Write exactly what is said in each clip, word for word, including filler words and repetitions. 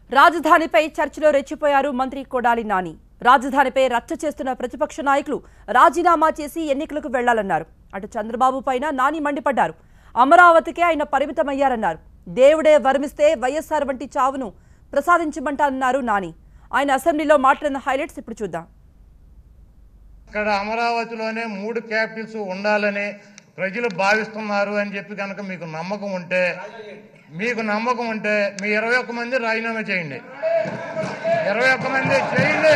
రాజధానిపై చర్చలో రెచ్చిపోయారు మంత్రి కొడాలి నాని. రాజధానిపై రచ్చ చేస్తున్న ప్రతిపక్ష నాయకులు రాజీనామా చేసి ఎన్నికలకు వెళ్లాలన్నారు. అటు చంద్రబాబు పైన నాని మండిపడ్డారు. అమరావతికే ఆయన పరిమితమయ్యారన్నారు. దేవుడే వరమిస్తే వైఎస్ఆర్ వంటి చావును ప్రసాదించమంటారన్నారు నాని. ఆయన అసెంబ్లీలో మాట్లాడిన హైలైట్స్ ఇప్పుడు చూద్దాం. ఇక్కడ అమరావతిలోనే మూడు క్యాపిటల్స్ ఉండాలని ప్రజలు భావిస్తున్నారు అని చెప్పి కనుక మీకు నమ్మకం ఉంటే మీకు నమ్మకం ఉంటే మీ ఇరవై ఒక్క మంది రాజీనామా చేయండి. ఇరవై ఒక్క మంది చేయండి.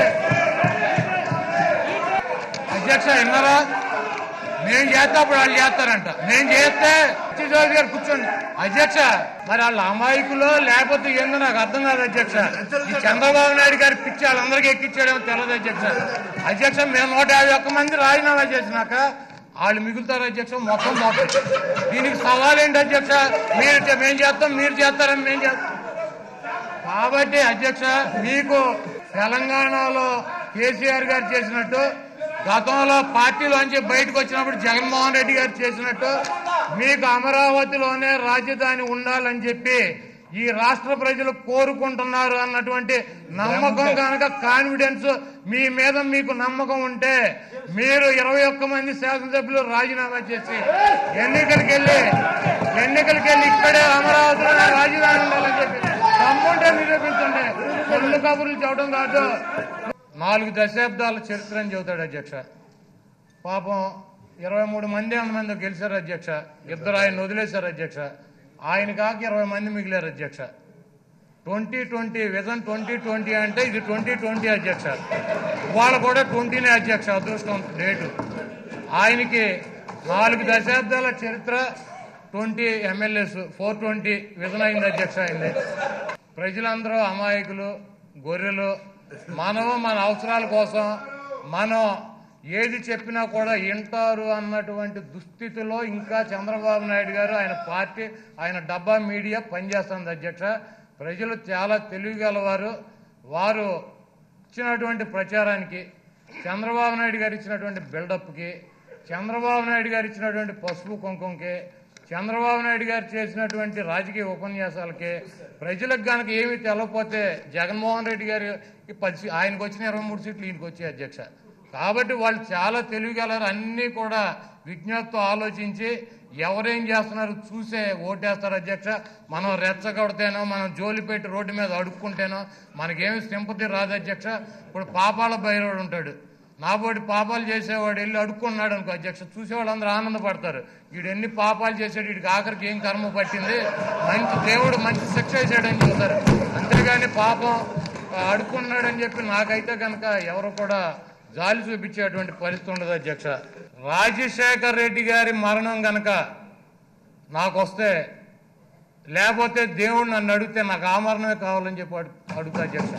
అధ్యక్ష విన్నారా? మేము చేస్తే అప్పుడు వాళ్ళు చేస్తారంట. మేము చేస్తే చౌదరి గారు కూర్చోండి. అధ్యక్ష మరి వాళ్ళ అమాయకులు లేకపోతే ఏందో నాకు అర్థం కాదు అధ్యక్ష. ఈ చంద్రబాబు నాయుడు గారి పిచ్చి వాళ్ళందరికీ ఎక్కించాడేమో తెలియదు అధ్యక్ష. అధ్యక్ష మేము నూట యాభై ఒక్క మంది రాజీనామా చేసినాక వాళ్ళు మిగులుతారు అధ్యక్ష. మొత్తం మొత్తం దీనికి సవాల్ ఏంటి అధ్యక్ష? మీరు మేము చేస్తాం, మీరు చేస్తారని మేము చేస్తాం. కాబట్టి అధ్యక్ష మీకు తెలంగాణలో కేసీఆర్ గారు చేసినట్టు, గతంలో పార్టీలోంచి బయటకు వచ్చినప్పుడు జగన్మోహన్ రెడ్డి గారు చేసినట్టు మీకు అమరావతిలోనే రాజధాని ఉండాలని చెప్పి ఈ రాష్ట్ర ప్రజలు కోరుకుంటున్నారు అన్నటువంటి నమ్మకం కనుక, కాన్ఫిడెన్స్ మీ మీద మీకు నమ్మకం ఉంటే మీరు ఇరవై ఒక్క మంది శాసనసభ్యులు రాజీనామా చేసి ఎన్నికలకు వెళ్ళి ఎన్నికలకు వెళ్ళి ఇక్కడే అమరావతిలోనే రాజధాని ఉండాలని చెప్పి తమ్ముంటే నిరూపించండి. కొల్లు కబుర్లు చెప్పడం కాదు. నాలుగు దశాబ్దాల చరిత్ర అని చెబుతాడు అధ్యక్ష. పాపం ఇరవై మూడు మంది మంది గెలిచారు అధ్యక్ష. ఇద్దరు ఆయన వదిలేశారు అధ్యక్ష. ఆయన కాక ఇరవై మంది మిగిలారు అధ్యక్ష. Twenty twenty vision twenty twenty అంటే ఇది ట్వంటీ ట్వంటీ అధ్యక్ష. ఇవాళ కూడా ట్వంటీనే అధ్యక్ష. అదృష్టం డేటు. ఆయనకి నాలుగు దశాబ్దాల చరిత్ర, twenty MLAs, four twenty vision అయింది అధ్యక్ష. అయింది. ప్రజలందరూ అమాయకులు, గొర్రెలు. మనం మన అవసరాల కోసం మనం ఏది చెప్పినా కూడా వింటారు అన్నటువంటి దుస్థితిలో ఇంకా చంద్రబాబు నాయుడు గారు, ఆయన పార్టీ, ఆయన డబ్బా మీడియా పనిచేస్తుంది అధ్యక్ష. ప్రజలు చాలా తెలివిగలవారు. వారు ఇచ్చినటువంటి ప్రచారానికి, చంద్రబాబు నాయుడు గారు ఇచ్చినటువంటి బిల్డప్కి, చంద్రబాబు నాయుడు గారు ఇచ్చినటువంటి పసుపు కుంకుమకి, చంద్రబాబు నాయుడు గారు చేసినటువంటి రాజకీయ ఉపన్యాసాలకి ప్రజలకు కనుక ఏమీ తెలవకపోతే జగన్మోహన్ రెడ్డి గారు పది ఆయనకు వచ్చిన ఇరవై మూడు సీట్లు ఈయనకు వచ్చాయి అధ్యక్ష. కాబట్టి వాళ్ళు చాలా తెలివిగలరు. అన్నీ కూడా విజ్ఞప్తితో ఆలోచించి ఎవరేం చేస్తున్నారు చూసే ఓటేస్తారు అధ్యక్ష. మనం రెచ్చగొడితేనో, మనం జోలి పెట్టి రోడ్డు మీద అడుక్కుంటేనో మనకేమి సింపతి రాదు అధ్యక్ష. ఇప్పుడు పాపాల బైరోడు ఉంటాడు. నాబోటి పాపాలు చేసేవాడు వెళ్ళి అడుక్కున్నాడు అనుకో అధ్యక్ష, చూసేవాళ్ళు అందరూ ఆనందపడతారు. వీడు ఎన్ని పాపాలు చేశాడు, వీడికి ఆఖరికి ఏం కర్మ పట్టింది, మంచి దేవుడు మంచి శిక్ష వేసాడని చెబుతారు. అంతేగాని పాపం అడుక్కున్నాడని చెప్పి నాకైతే కనుక ఎవరు కూడా జాలి చూపించేటువంటి పరిస్థితి ఉండదు అధ్యక్ష. రాజశేఖర్ రెడ్డి గారి మరణం కనుక నాకు వస్తే, లేకపోతే దేవుడు నన్ను అడిగితే నాకు ఆ మరణమే కావాలని చెప్పి అడుగుతా అధ్యక్ష.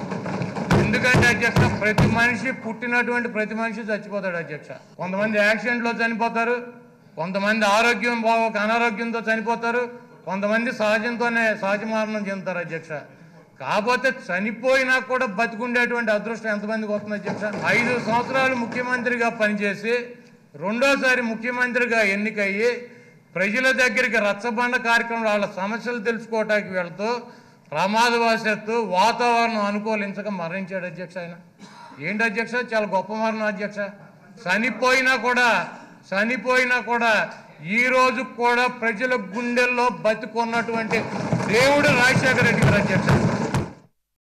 ఎందుకంటే అధ్యక్ష ప్రతి మనిషి పుట్టినటువంటి ప్రతి మనిషి చచ్చిపోతాడు అధ్యక్ష. కొంతమంది యాక్సిడెంట్లో చనిపోతారు, కొంతమంది ఆరోగ్యం బాగోక అనారోగ్యంతో చనిపోతారు, కొంతమంది సహజంతోనే సహజ మరణం చెందుతారు అధ్యక్ష. కాకపోతే చనిపోయినా కూడా బతికుండేటువంటి అదృష్టం ఎంతమందికి వస్తుంది అధ్యక్ష? ఐదు సంవత్సరాలు ముఖ్యమంత్రిగా పనిచేసి రెండోసారి ముఖ్యమంత్రిగా ఎన్నికయ్యి ప్రజల దగ్గరికి రచ్చబండ కార్యక్రమం వాళ్ళ సమస్యలు తెలుసుకోవటానికి వెళ్తూ ప్రమాదవశాత్తు వాతావరణం అనుకూలించక మరణించాడు అధ్యక్ష. ఆయన ఏంటి అధ్యక్ష? చాలా గొప్ప మరణం అధ్యక్ష. చనిపోయినా కూడా చనిపోయినా కూడా ఈ రోజు కూడా ప్రజల గుండెల్లో బతికున్నటువంటి దేవుడు రాజశేఖర రెడ్డి గారు అధ్యక్ష.